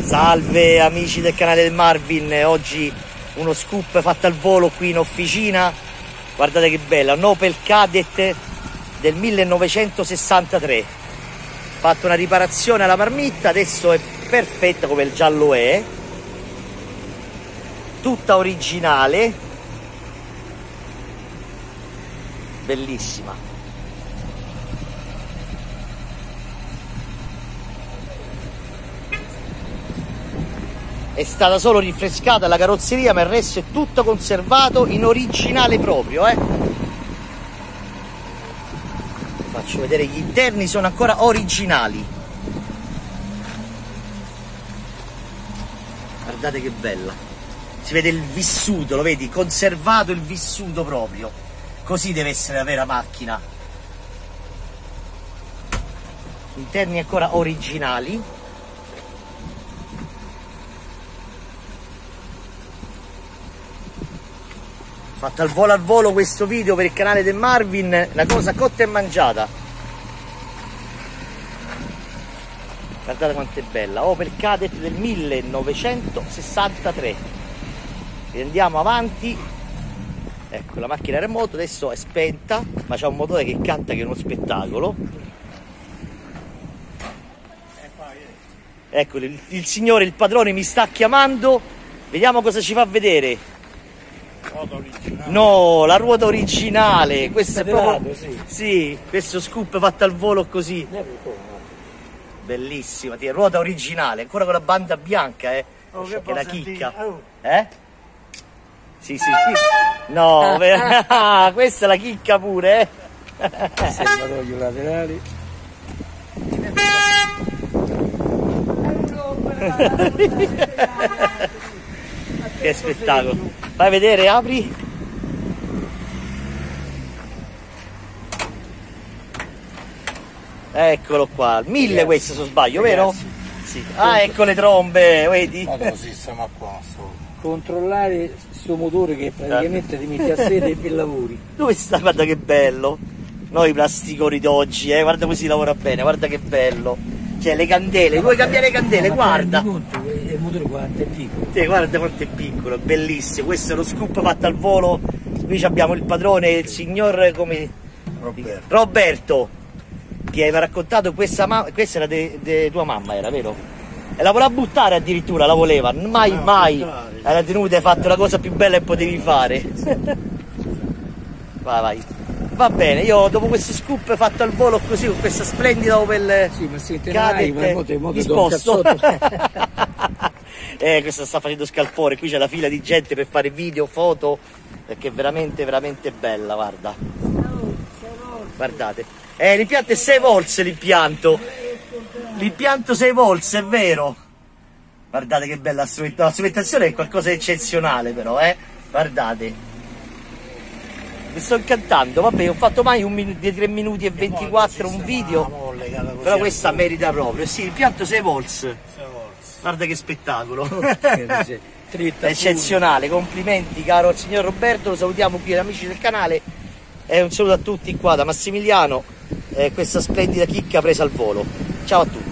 Salve amici del canale del Marvin, oggi uno scoop fatto al volo qui in officina. Guardate che bella, un Opel Kadett del 1963. Fatto una riparazione alla marmitta, adesso è perfetta come il giallo è, tutta originale, bellissima. È stata solo rinfrescata la carrozzeria, ma il resto è tutto conservato in originale proprio, Vi faccio vedere, gli interni sono ancora originali. Guardate che bella. Si vede il vissuto, lo vedi? Conservato il vissuto proprio. Così deve essere la vera macchina. Interni ancora originali. Fatto al volo questo video per il canale del Marvin, una cosa cotta e mangiata. Guardate quanto è bella, Opel Kadett del 1963. Andiamo avanti. Ecco, la macchina remoto adesso è spenta, ma c'ha un motore che canta che è uno spettacolo. Ecco, il signore, il padrone mi sta chiamando, vediamo cosa ci fa vedere. No, la ruota originale, questo è proprio, sì, questo scoop fatto al volo così, bellissima, ruota originale, ancora con la banda bianca, che è la chicca, sì, no, questa è la chicca pure, Serbatoio laterali. Che spettacolo. Fai vedere, apri. Eccolo qua, 1000 questo se non sbaglio, vero? Sì. Ah, ecco le trombe, vedi? Ma così siamo qua. Controllare sto motore che praticamente ti metti a sede e lavori. Dove sta? Guarda che bello. Noi plasticoni d'oggi, guarda come si lavora bene, guarda che bello. Cioè le candele, vuoi cambiare le candele? Guarda. Il motore quanto è piccolo. Sì, guarda quanto è piccolo, bellissimo. Questo è lo scoop fatto al volo. Qui abbiamo il padrone, il signor come Roberto, che aveva raccontato questa era di tua mamma, era vero? E la voleva buttare addirittura, la voleva, mai. Era tenuta, hai fatto la cosa più bella che potevi fare. Vai. Va bene, io dopo questo scoop fatto al volo così, con questa splendida Opel Kadett, mi sposto. Questo sta facendo scalpore, qui c'è la fila di gente per fare video, foto, perché è veramente, veramente bella, guarda. Guardate. L'impianto è 6 volts, l'impianto 6 volts, è vero. Guardate che bella la strumentazione, è qualcosa di eccezionale però, Guardate. Mi sto incantando, vabbè, ho fatto mai di 3 minuti e 24 un video, però questa merita proprio, sì, l'impianto 6 volts, guarda che spettacolo, eccezionale, complimenti caro signor Roberto, lo salutiamo qui amici del canale, e un saluto a tutti qua da Massimiliano, questa splendida chicca presa al volo, ciao a tutti.